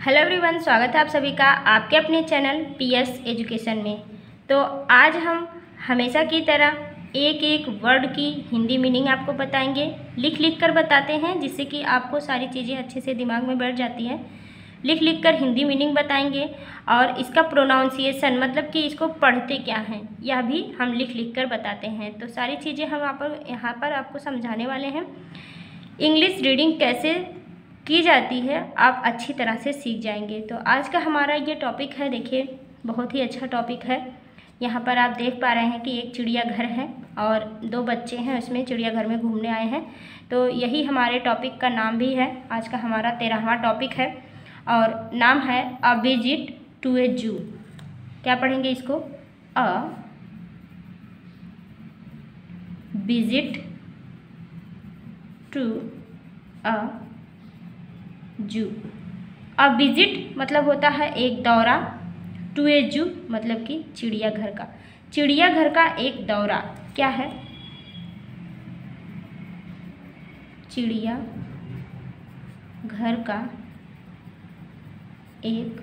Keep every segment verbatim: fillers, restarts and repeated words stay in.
Hello everyone, स्वागत है आप सभी का आपके अपने चैनल पी एस एजुकेशन में। तो आज हम हमेशा की तरह एक एक वर्ड की हिंदी मीनिंग आपको बताएंगे, लिख लिख कर बताते हैं जिससे कि आपको सारी चीज़ें अच्छे से दिमाग में बैठ जाती हैं। लिख लिख कर हिंदी मीनिंग बताएंगे और इसका प्रोनाउंसिएशन मतलब कि इसको पढ़ते क्या हैं यह भी हम लिख लिख कर बताते हैं। तो सारी चीज़ें हम यहाँ पर यहाँ पर आपको समझाने वाले हैं। इंग्लिश रीडिंग कैसे की जाती है आप अच्छी तरह से सीख जाएंगे। तो आज का हमारा ये टॉपिक है, देखिए बहुत ही अच्छा टॉपिक है। यहाँ पर आप देख पा रहे हैं कि एक चिड़ियाघर है और दो बच्चे हैं उसमें चिड़ियाघर में घूमने आए हैं। तो यही हमारे टॉपिक का नाम भी है। आज का हमारा तेरहवां टॉपिक है और नाम है अ विजिट टू ए जू। क्या पढ़ेंगे इसको? A visit to a zoo. A visit मतलब होता है एक दौरा, टू ए जू मतलब कि चिड़ियाघर का। चिड़ियाघर का एक दौरा क्या है? चिड़िया घर का एक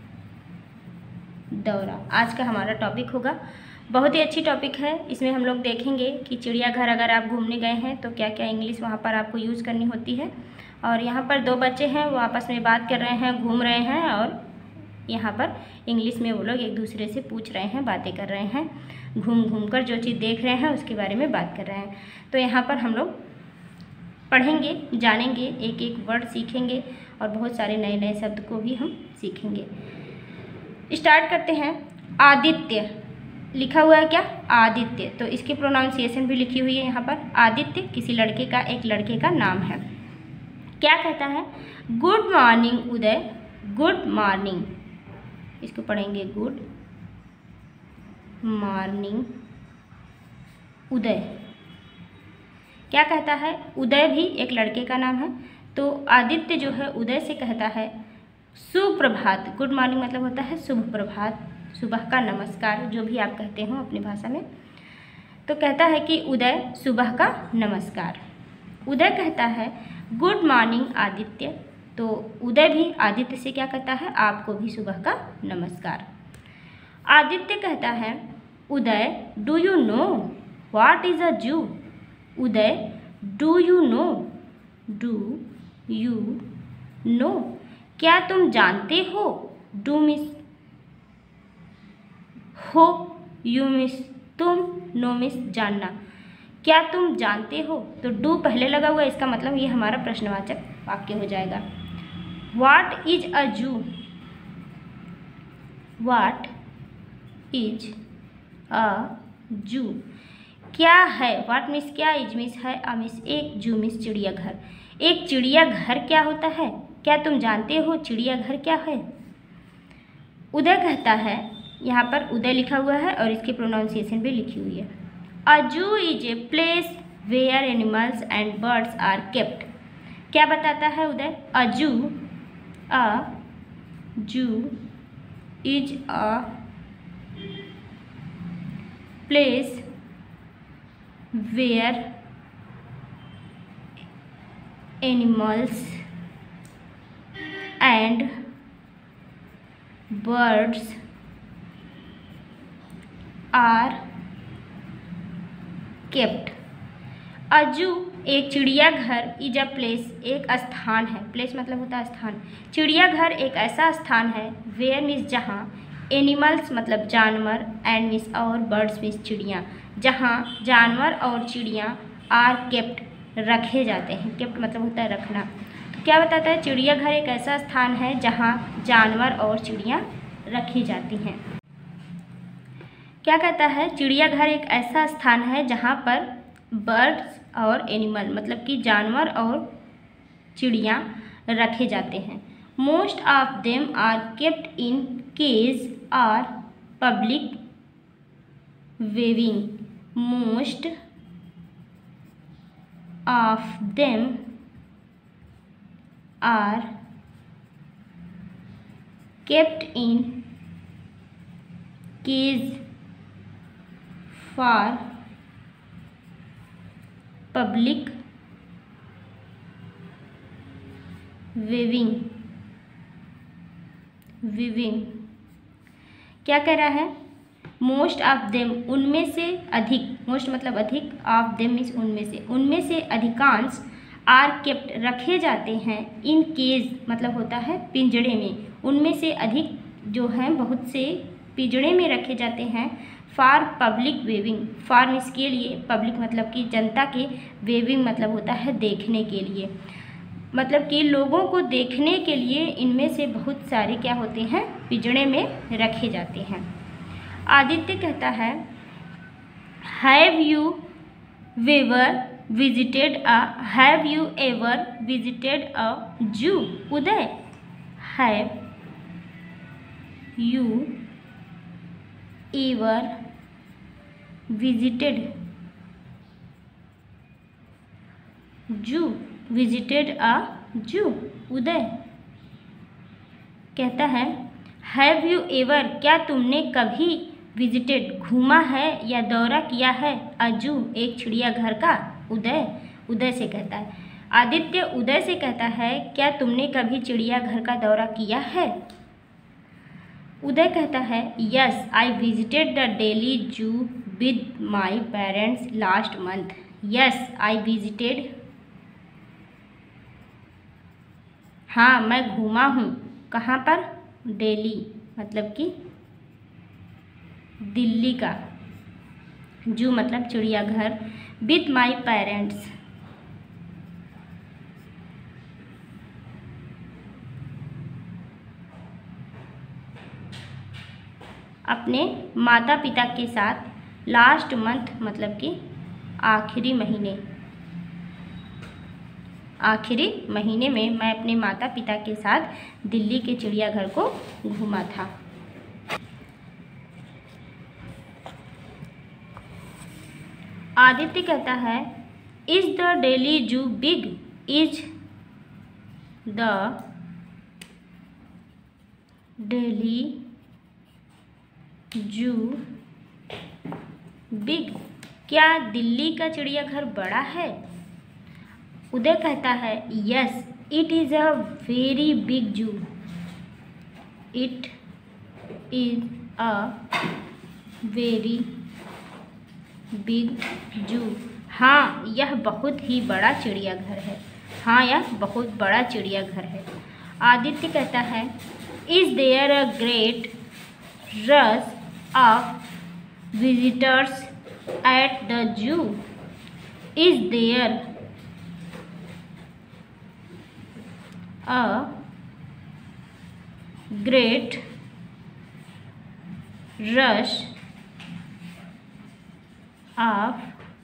दौरा आज का हमारा टॉपिक होगा। बहुत ही अच्छी टॉपिक है। इसमें हम लोग देखेंगे कि चिड़ियाघर अगर आप घूमने गए हैं तो क्या क्या इंग्लिश वहाँ पर आपको यूज़ करनी होती है। और यहाँ पर दो बच्चे हैं वो आपस में बात कर रहे हैं, घूम रहे हैं और यहाँ पर इंग्लिश में वो लोग एक दूसरे से पूछ रहे हैं, बातें कर रहे हैं, घूम घूम कर जो चीज़ देख रहे हैं उसके बारे में बात कर रहे हैं। तो यहाँ पर हम लोग पढ़ेंगे, जानेंगे, एक एक वर्ड सीखेंगे और बहुत सारे नए नए शब्द को भी हम सीखेंगे। स्टार्ट करते हैं। आदित्य लिखा हुआ है क्या? आदित्य। तो इसकी प्रोनाउंसिएशन भी लिखी हुई है यहाँ पर। आदित्य किसी लड़के का, एक लड़के का नाम है। क्या कहता है? Good morning Uday. Good morning, इसको पढ़ेंगे गुड मॉर्निंग उदय। क्या कहता है? उदय भी एक लड़के का नाम है। तो आदित्य जो है उदय से कहता है सुप्रभात। गुड मॉर्निंग मतलब होता है शुभ प्रभात, सुबह का नमस्कार, जो भी आप कहते हो अपनी भाषा में। तो कहता है कि उदय सुबह का नमस्कार। उदय कहता है गुड मॉर्निंग आदित्य। तो उदय भी आदित्य से क्या कहता है? आपको भी सुबह का नमस्कार। आदित्य कहता है Uday do you know what is a zoo. Uday do you know, do you know, क्या तुम जानते हो? डू मिस हो, यू मिस तुम, नो मिस जानना। क्या तुम जानते हो? तो डू पहले लगा हुआ, इसका मतलब ये हमारा प्रश्नवाचक वाक्य हो जाएगा। व्हाट इज अ जू। व्हाट इज अ जू, क्या है? व्हाट मिस क्या, इज मिस है, अ मिस एक, जू मिस चिड़ियाघर। एक चिड़ियाघर क्या होता है? क्या तुम जानते हो चिड़ियाघर क्या है? उदय कहता है, यहाँ पर उदय लिखा हुआ है और इसकी प्रोनाउंसिएशन भी लिखी हुई है। A zoo is a place where animals and birds are kept. क्या बताता है Uday? A zoo, a zoo is a place where animals and birds are kept. A zoo एक चिड़ियाघर, इज अ प्लेस एक स्थान है, प्लेस मतलब होता है स्थान। चिड़ियाघर एक ऐसा स्थान है, वेयर मीन्स जहाँ, एनिमल्स मतलब जानवर, एंड मीन्स और बर्ड्स मीन्स चिड़ियाँ, जहाँ जानवर और चिड़ियाँ आर केप्ट रखे जाते हैं। केप्ट मतलब होता है रखना। तो क्या बताता है? चिड़ियाघर एक ऐसा स्थान है जहाँ जानवर और चिड़ियाँ रखी जाती हैं। क्या कहता है? चिड़ियाघर एक ऐसा स्थान है जहाँ पर बर्ड्स और एनिमल मतलब कि जानवर और चिड़ियाँ रखे जाते हैं। Most of them are kept in cage are public viewing. Most of them are kept in cage for public viewing. Viewing. क्या कह रहा है? मोस्ट ऑफ देम, उनमें से अधिक, मोस्ट मतलब अधिक, ऑफ देम मीन्स उनमें से, उनमें से अधिकांश आर केप्ट रखे जाते हैं इन केज मतलब होता है पिंजड़े में, उनमें से अधिक जो हैं बहुत से पिंजड़े में रखे जाते हैं फॉर पब्लिक वेविंग, फॉर इसके लिए, पब्लिक मतलब कि जनता के, वेविंग मतलब होता है देखने के लिए, मतलब कि लोगों को देखने के लिए इनमें से बहुत सारे क्या होते हैं पिंजड़े में रखे जाते हैं। आदित्य कहता है have you ever visited a have you ever visited a zoo? Uday, have you ever visited zoo? Visited a zoo? Uday कहता है हैव यू एवर, क्या तुमने कभी विजिटेड घूमा है या दौरा किया है अ जू, एक चिड़ियाघर का? उदय उदय से कहता है, आदित्य उदय से कहता है क्या तुमने कभी चिड़ियाघर का दौरा किया है? उदय कहता है yes I visited the Delhi zoo with my parents last month. Yes I visited, हाँ मैं घूमा हूँ, कहाँ पर? दिल्ली मतलब कि दिल्ली का, जू मतलब चिड़ियाघर, विथ माई पेरेंट्स, अपने माता पिता के साथ, लास्ट मंथ मतलब कि आखिरी महीने, आखिरी महीने में मैं अपने माता पिता के साथ दिल्ली के चिड़ियाघर को घूमा था। आदित्य कहता है इज द दिल्ली जू बिग? इज द दिल्ली जू बिग? क्या दिल्ली का चिड़ियाघर बड़ा है? उदय कहता है yes it is a very big zoo. It is a very big zoo. हाँ यह बहुत ही बड़ा चिड़ियाघर है। हाँ यह बहुत बड़ा चिड़ियाघर है। आदित्य कहता है is there a great rush of visitors at the zoo? Is there a great rush of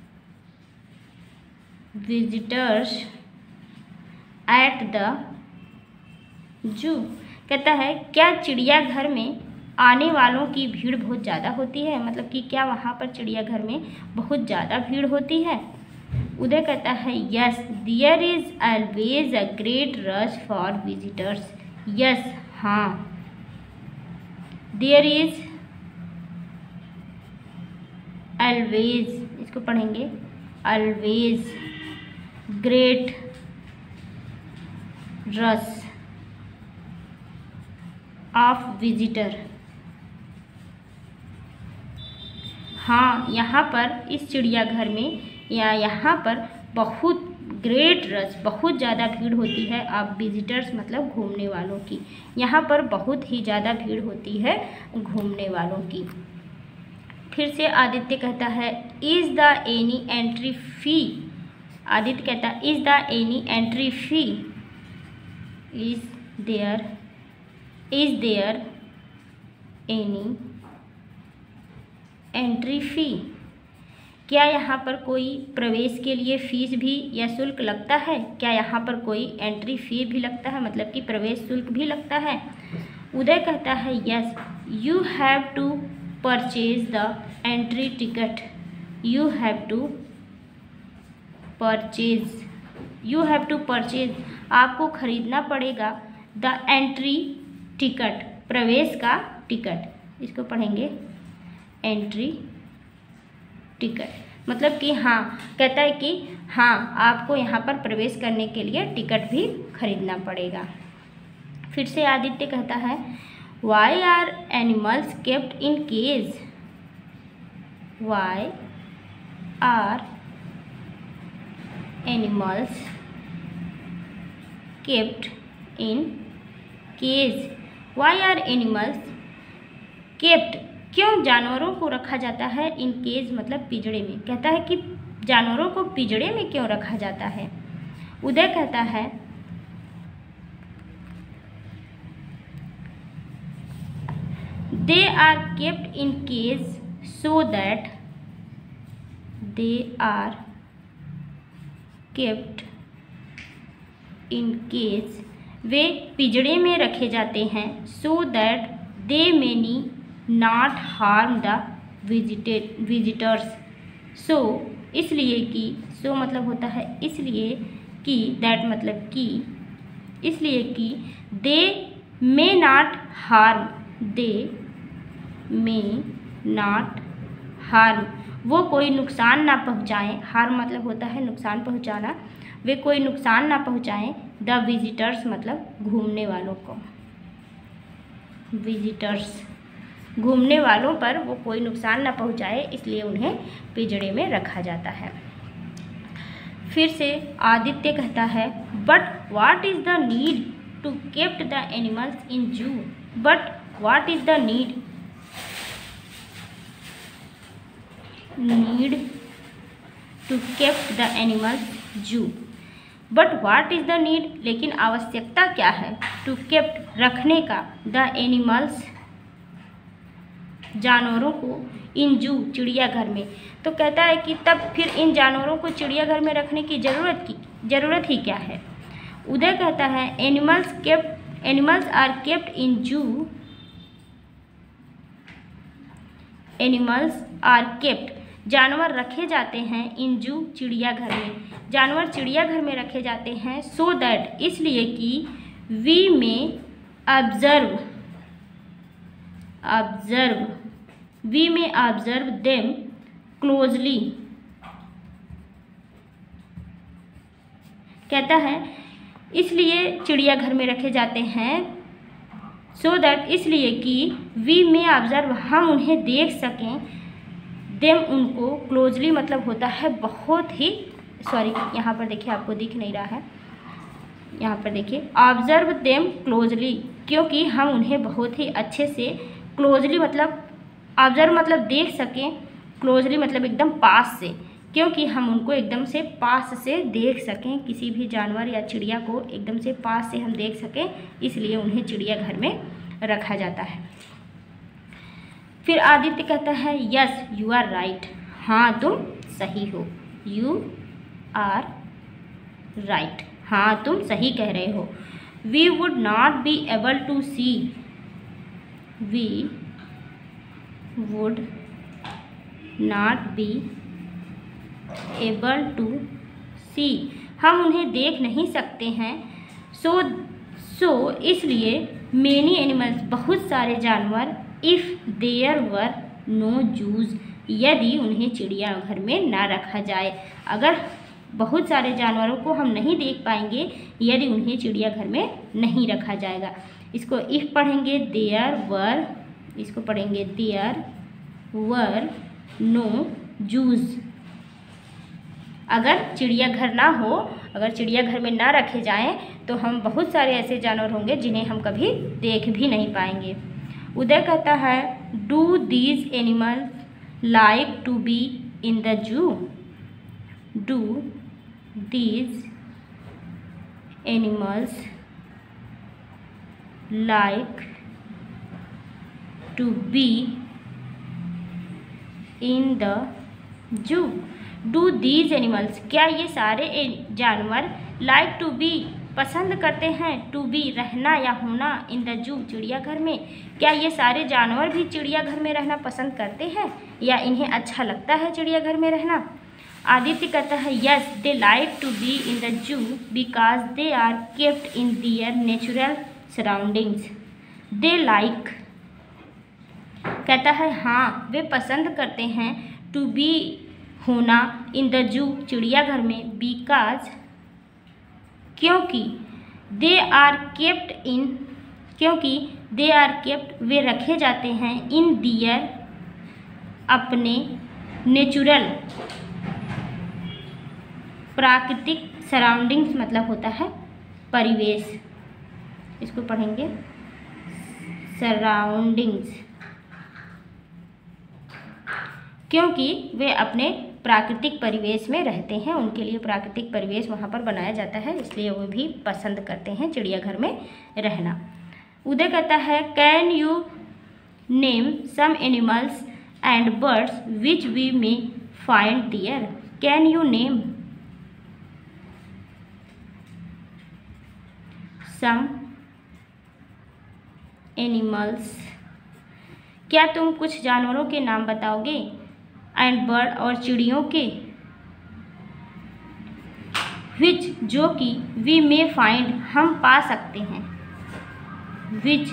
visitors at the zoo? कहता है क्या चिड़ियाघर में आने वालों की भीड़ बहुत ज़्यादा होती है, मतलब कि क्या वहाँ पर चिड़ियाघर में बहुत ज़्यादा भीड़ होती है? उदय कहता है yes there is always a great rush for visitors. Yes हाँ देयर इज़ ऑलवेज, इसको पढ़ेंगे always great rush of visitor. हाँ यहाँ पर इस चिड़ियाघर में या यहाँ पर बहुत ग्रेट रश, बहुत ज़्यादा भीड़ होती है आप विजिटर्स मतलब घूमने वालों की। यहाँ पर बहुत ही ज़्यादा भीड़ होती है घूमने वालों की। फिर से आदित्य कहता है is the any entry fee? Aditya कहता है is the any entry fee? Is there is there any entry fee? क्या यहाँ पर कोई प्रवेश के लिए फ़ीस भी या शुल्क लगता है? क्या यहाँ पर कोई एंट्री फ़ी भी लगता है, मतलब कि प्रवेश शुल्क भी लगता है? उदय कहता है yes you have to purchase the entry ticket. You have to purchase you have to purchase आपको खरीदना पड़ेगा द एंट्री टिकट, प्रवेश का टिकट। इसको पढ़ेंगे एंट्री टिकट, मतलब कि हाँ कहता है कि हाँ आपको यहाँ पर प्रवेश करने के लिए टिकट भी खरीदना पड़ेगा। फिर से आदित्य कहता है why are animals kept in cage? Why are animals kept in cage? Why are animals kept, क्यों जानवरों को रखा जाता है इन केज मतलब पिंजड़े में? कहता है कि जानवरों को पिंजड़े में क्यों रखा जाता है? उदय कहता है they are kept in cage so that they are kept in cage, वे पिंजड़े में रखे जाते हैं so that they many not harm the visited visitors. So इसलिए कि, सो मतलब होता है इसलिए कि, दैट मतलब कि, इसलिए कि they may not harm, they may not harm, वो कोई नुकसान ना पहुँचाएँ। हार्म मतलब होता है नुकसान पहुँचाना। वे कोई नुकसान ना पहुँचाएँ द विजिटर्स मतलब घूमने वालों को, विजिटर्स घूमने वालों पर वो कोई नुकसान ना पहुँचाए, इसलिए उन्हें पिंजड़े में रखा जाता है। फिर से आदित्य कहता है but what is the need to kept the animals in zoo? But what is the need, need to kept the animals zoo? But what is the need, लेकिन आवश्यकता क्या है टू केप्ट रखने का, द एनिमल्स जानवरों को, इन जू चिड़ियाघर में? तो कहता है कि तब फिर इन जानवरों को चिड़ियाघर में रखने की ज़रूरत की ज़रूरत ही क्या है? उदय कहता है animals kept animals are kept in zoo, animals are kept, जानवर रखे जाते हैं इन जू चिड़ियाघर में, जानवर चिड़ियाघर में रखे जाते हैं सो दैट इसलिए कि we may observe observe we may observe them closely. कहता है इसलिए चिड़ियाघर में रखे जाते हैं सो दैट इसलिए कि वी में ऑब्जर्व हम उन्हें देख सकें, देम उनको, क्लोजली मतलब होता है बहुत ही, सॉरी यहाँ पर देखिए आपको दिख नहीं रहा है, यहाँ पर देखिए ऑब्जर्व देम क्लोजली, क्योंकि हम उन्हें बहुत ही अच्छे से, क्लोजली मतलब ऑब्जर्व मतलब देख सकें, क्लोजली मतलब एकदम पास से, क्योंकि हम उनको एकदम से पास से देख सकें, किसी भी जानवर या चिड़िया को एकदम से पास से हम देख सकें, इसलिए उन्हें चिड़ियाघर में रखा जाता है। फिर आदित्य कहता है यस यू आर राइट, हाँ तुम सही हो, यू आर राइट, हाँ तुम सही कह रहे हो। We would not be able to see, we would not be able to see, हम उन्हें देख नहीं सकते हैं, सो सो इसलिए मेनी एनिमल्स बहुत सारे जानवर, if there were no zoos, यदि उन्हें चिड़ियाघर में ना रखा जाए, अगर बहुत सारे जानवरों को हम नहीं देख पाएंगे यदि उन्हें चिड़ियाघर में नहीं रखा जाएगा। इसको इफ़ पढ़ेंगे देयर वर, इसको पढ़ेंगे देयर वर नो जूज, अगर चिड़ियाघर ना हो, अगर चिड़ियाघर में ना रखे जाएं तो हम बहुत सारे ऐसे जानवर होंगे जिन्हें हम कभी देख भी नहीं पाएंगे। उदय कहता है do these animals like to be in the zoo? Do these animals like to be in the zoo? Do these animals, क्या ये सारे जानवर लाइक टू बी पसंद करते हैं, टू बी रहना या होना, इन द जू चिड़ियाघर में? क्या ये सारे जानवर भी चिड़ियाघर में रहना पसंद करते हैं या इन्हें अच्छा लगता है चिड़ियाघर में रहना? आदित्य कहता है yes they like to be in the zoo because they are kept in their natural surroundings. They like, कहता है हाँ वे पसंद करते हैं टू बी होना, इन द जू चिड़ियाघर में, बिकॉज क्योंकि, दे आर केप्ट इन क्योंकि दे आर केप्ट वे रखे जाते हैं इन दियर अपने नेचुरल प्राकृतिक सराउंडिंग्स मतलब होता है परिवेश, इसको पढ़ेंगे सराउंडिंग्स, क्योंकि वे अपने प्राकृतिक परिवेश में रहते हैं, उनके लिए प्राकृतिक परिवेश वहाँ पर बनाया जाता है, इसलिए वो भी पसंद करते हैं चिड़ियाघर में रहना। उदय कहता है can you name some animals and birds which we may find there. Can you name some animals, क्या तुम कुछ जानवरों के नाम बताओगे, एंड बर्ड और चिड़ियों के, विच जो कि वी मे फाइंड हम पा सकते हैं, which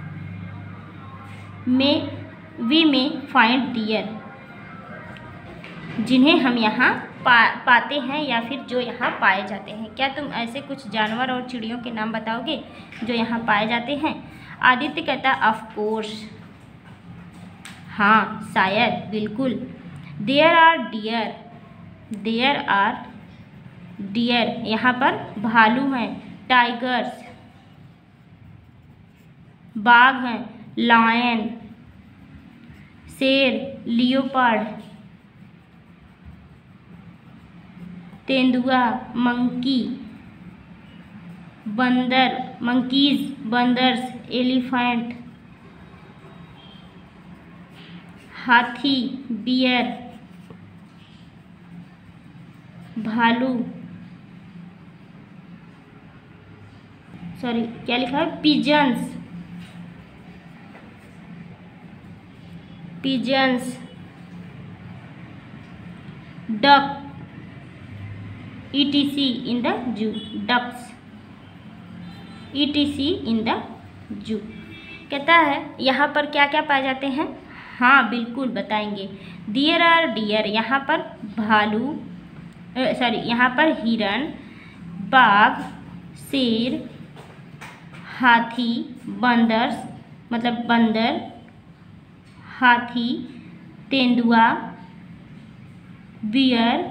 may we may find deer जिन्हें हम यहाँ पा पाते हैं या फिर जो यहाँ पाए जाते हैं। क्या तुम ऐसे कुछ जानवर और चिड़ियों के नाम बताओगे जो यहाँ पाए जाते हैं। आदित्य कहता ऑफ कोर्स, हाँ शायद, बिल्कुल। There are deer, there are deer, यहाँ पर भालू हैं, टाइगर्स, बाघ हैं, लायन, शेर, लियोपार्ड, तेंदुआ, मंकी, बंदर, मंकीज, बंदर्स, एलिफेंट, हाथी, बियर, भालू, सॉरी क्या लिखा है, pigeons, pigeons, duck, ETC in the zoo, ducks, ETC in the zoo. कहता है यहाँ पर क्या क्या पाए जाते हैं। हाँ बिल्कुल बताएंगे। डियर आर डियर, यहाँ पर भालू, सॉरी यहाँ पर हिरन, बाघ, शेर, हाथी, बंदर्स मतलब बंदर, हाथी, तेंदुआ, बियर,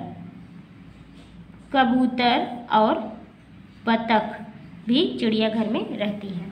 कबूतर और बतख भी चिड़ियाघर में रहती है।